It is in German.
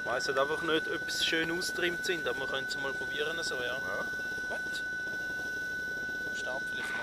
Ich weiss halt einfach nicht, ob es schön austrimmt sind, aber wir können es mal probieren. So, ja. Ja. Gut. Start vielleicht